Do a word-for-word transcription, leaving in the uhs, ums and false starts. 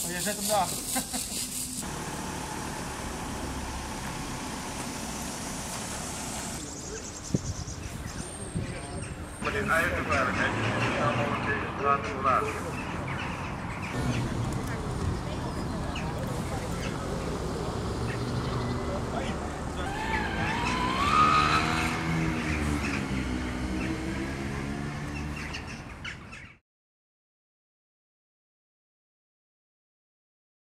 Oh, jij zet hem daar. Met in eigen werk, hè? Je staat al een beetje straat voor